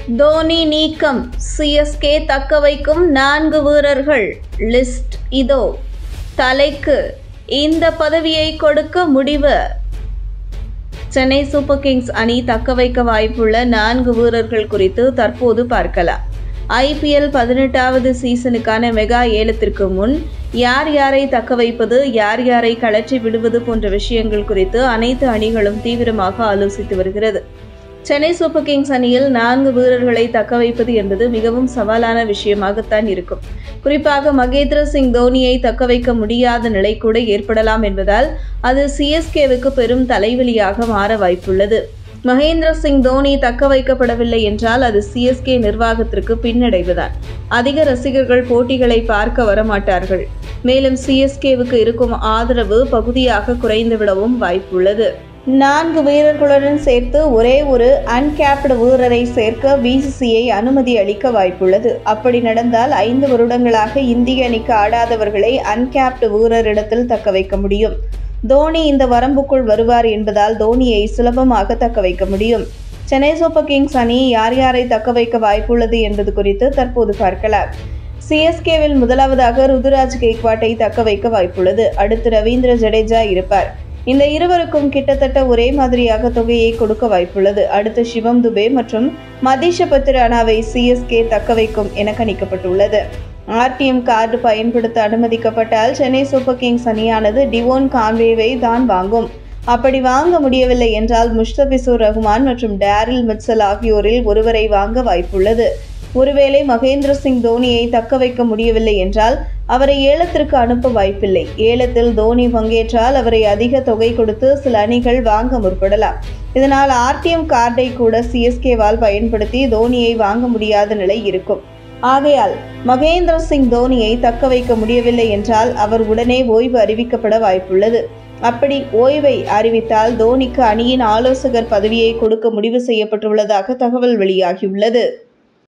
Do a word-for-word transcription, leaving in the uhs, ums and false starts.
தோனி நீக்கம், சிஎஸ்கே தக்க வைக்கும் நான்கு வீரர்கள் லிஸ்ட் இதோ. தலைக்கு இந்த பதவியை கொடுக்க முடிவு. சென்னை சூப்பர் கிங்ஸ் அணி தக்க வைக்க வாய்ப்புள்ள நான்கு வீரர்கள் குறித்து தற்போது பார்க்கலாம். ஐபிஎல் பதினெட்டாவது சீசனுக்கான மெகா ஏலத்திற்கு முன் யார் யாரை தக்க வைப்பது, யார் யாரை கழற்றி விடுவது போன்ற விஷயங்கள் குறித்து அனைத்து அணிகளும் தீவிரமாக ஆலோசித்து வருகிறது. சென்னை சூப்பர் கிங்ஸ் அணியில் நான்கு வீரர்களை தக்க வைப்பது என்பது மிகவும் சவாலான விஷயமாகத்தான் இருக்கும். குறிப்பாக மகேந்திர சிங் தோனியை தக்க வைக்க முடியாத நிலை கூட ஏற்படலாம் என்பதால் அது சிஎஸ்கேவுக்கு பெரும் தலைவலியாக மாற வாய்ப்புள்ளது. மகேந்திர சிங் தோனி தக்க வைக்கப்படவில்லை என்றால் அது சிஎஸ்கே நிர்வாகத்திற்கு பின்னடைவுதான். அதிக ரசிகர்கள் போட்டிகளை பார்க்க வரமாட்டார்கள். மேலும் சிஎஸ்கேவுக்கு இருக்கும் ஆதரவு பகுதியாக குறைந்துவிடவும் வாய்ப்புள்ளது. நான்கு வீரர்களுடன் சேர்த்து ஒரே ஒரு அன்கேப்டு வீரரை சேர்க்க பிசிசிஐ அனுமதி அளிக்க வாய்ப்புள்ளது. அப்படி நடந்தால் ஐந்து வருடங்களாக இந்திய அணிக்கு ஆடாதவர்களை அன்கேப்டு வீரரிடத்தில் தக்க வைக்க முடியும். தோனி இந்த வரம்புக்குள் வருவார் என்பதால் தோனியை சுலபமாக தக்க வைக்க முடியும். சென்னை சூப்பர் கிங்ஸ் அணி யார் யாரை தக்க வைக்க வாய்ப்புள்ளது என்பது குறித்து தற்போது பார்க்கலாம். சிஎஸ்கேவில் முதலாவதாக ருதுராஜ் கெய்க்வாட்டை தக்க வைக்க வாய்ப்புள்ளது. அடுத்து ரவீந்திர ஜடேஜா இருப்பார். இந்த இருவருக்கும் கிட்டத்தட்ட ஒரே மாதிரியாக தொகையை கொடுக்க வாய்ப்புள்ளது. அடுத்து சிவம் துபே மற்றும் மதீஷ பத்திரானாவை சிஎஸ்கே தக்க வைக்கும் என கணிக்கப்பட்டுள்ளது. ஆர்டிஎம் கார்டு பயன்படுத்த அனுமதிக்கப்பட்டால் சென்னை சூப்பர் கிங்ஸ் அணியானது டிவோன் கான்வேவை தான் வாங்கும். அப்படி வாங்க முடியவில்லை என்றால் முஸ்தபிசுர் ரஹ்மான் மற்றும் டேரில் மிட்சல் ஆகியோரில் ஒருவரை வாங்க வாய்ப்புள்ளது. ஒருவேளை மகேந்திர சிங் தோனியை தக்க வைக்க முடியவில்லை என்றால் அவரை ஏலத்திற்கு அனுப்ப வாய்ப்பில்லை. ஏலத்தில் தோனி பங்கேற்றால் அவரை அதிக தொகை கொடுத்து சில அணிகள் வாங்க முற்படலாம். இதனால் ஆர்டிஎம் கார்டை கூட சிஎஸ்கேவால் பயன்படுத்தி தோனியை வாங்க முடியாத நிலை இருக்கும். ஆகையால் மகேந்திர சிங் தோனியை தக்க வைக்க முடியவில்லை என்றால் அவர் உடனே ஓய்வு அறிவிக்கப்பட வாய்ப்புள்ளது. அப்படி ஓய்வை அறிவித்தால் தோனிக்கு அணியின் ஆலோசகர் பதவியை கொடுக்க முடிவு செய்யப்பட்டுள்ளதாக தகவல் வெளியாகியுள்ளது.